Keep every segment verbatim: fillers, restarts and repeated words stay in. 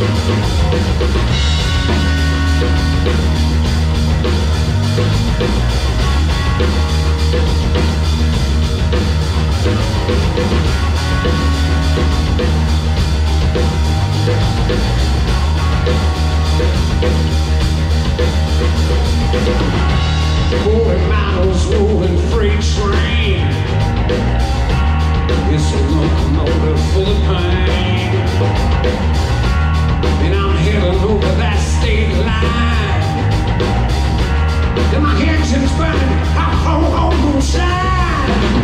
Moving miles, moving freight train. It's a locomotive full of pain. And I'm heading over that state line. And my engine's burning out home on moonshine.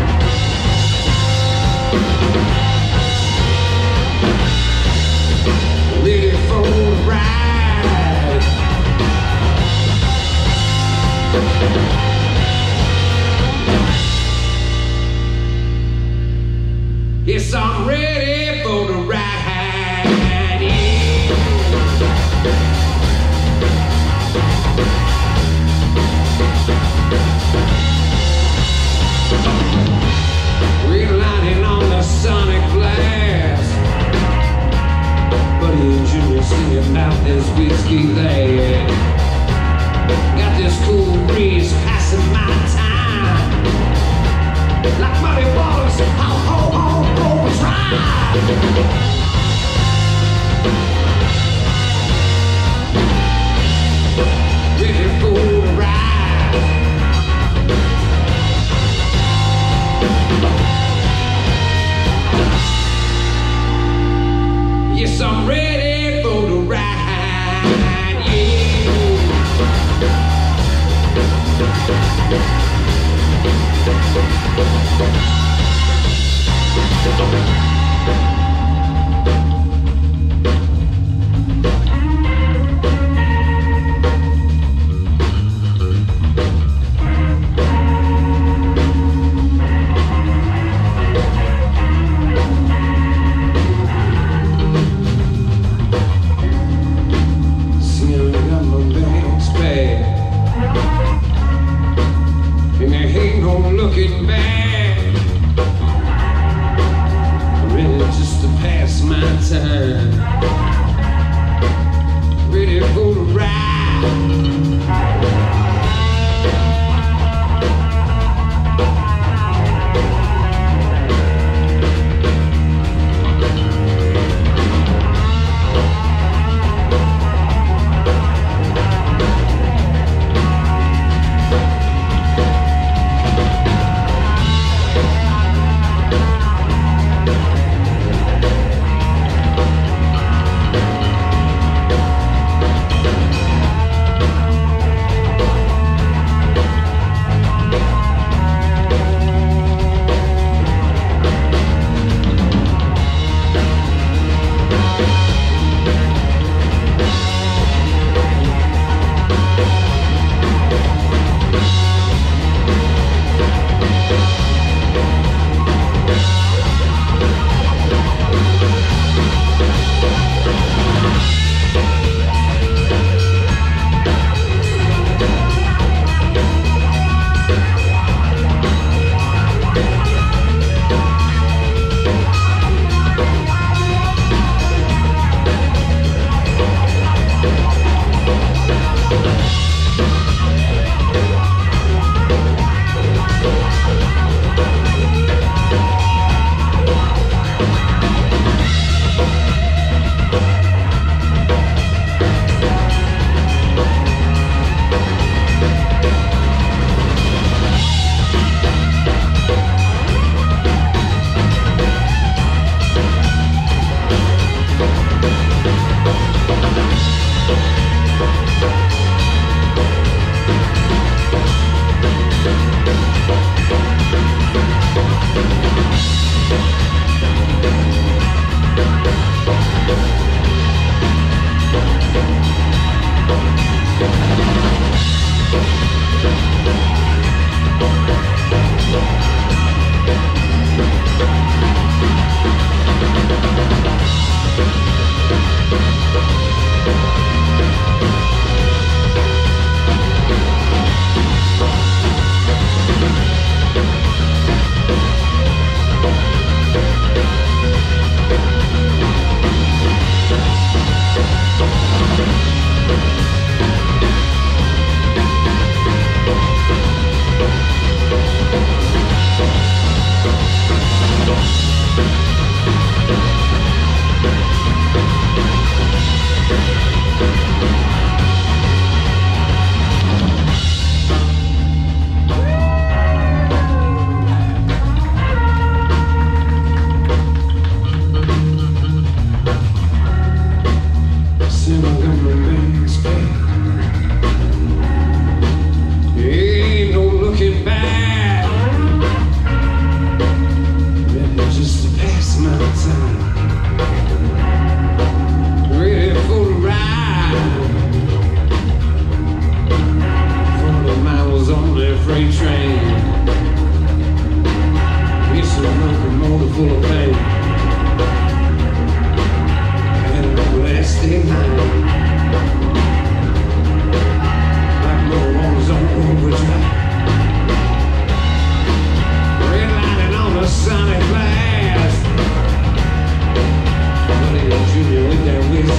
Ready for the ride. Yes, I'm ready for the ride, yeah. Relining on the sonic blast, but the engine is singing out this whiskey lad. Got this cool breeze passing my time, like muddy waters, ho, ho, ho, overdrive. Ready for the ride. Yes, I'm ready for the ride, yeah. See, I got my bags back, and there ain't no looking back. Ready just to pass my time. Ready for the ride.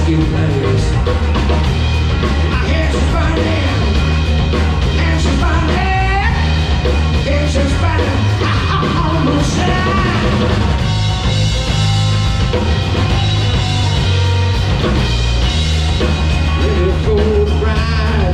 whiskey place. I hear she's burning, and she's burning, and she's burning, almost shine. Ready for the ride.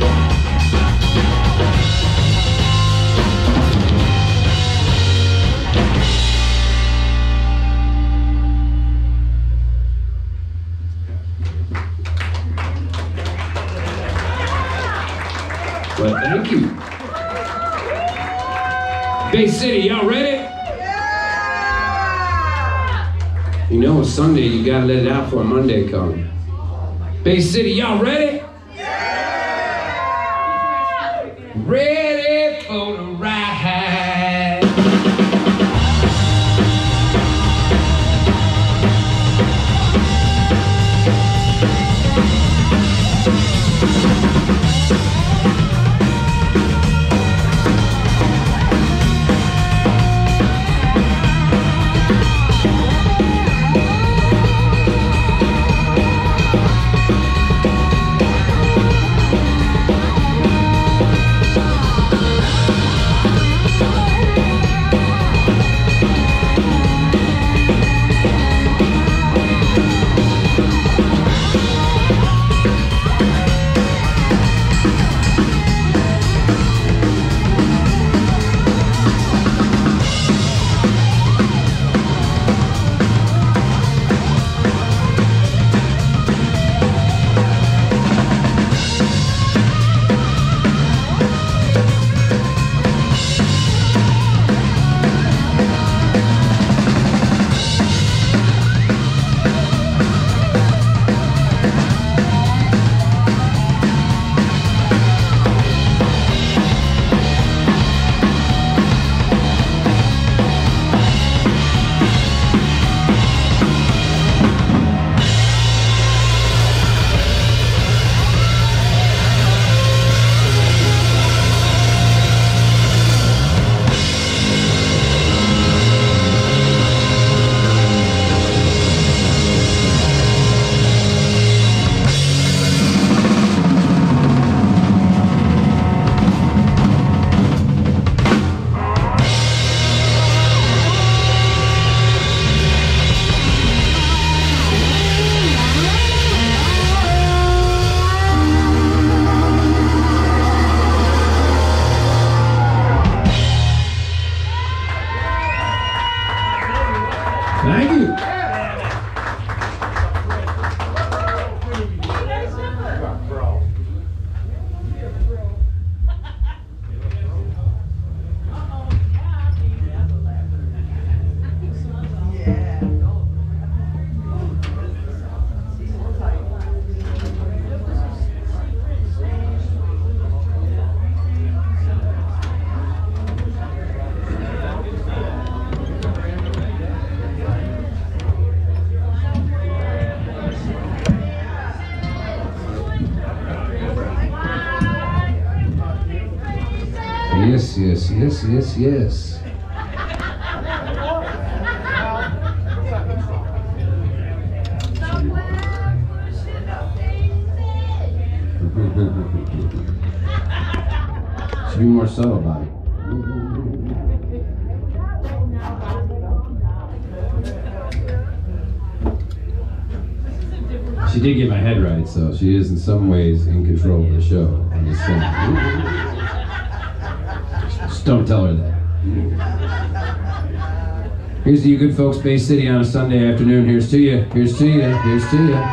Well, thank you. Bay City, y'all ready? Yeah! You know, Sunday, you gotta let it out for a Monday come. Bay City, y'all ready? Yeah! Ready for the ride. Thank you. Yes, yes, yes, yes, yes. Should be more subtle about it. She did get my head right, so she is in some ways in control of the show. I'm just saying. Just don't tell her that. Here's to you good folks, Bay City on a Sunday afternoon. Here's to you, here's to you, here's to you.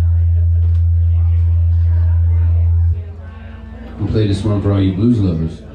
I'll play this one for all you blues lovers.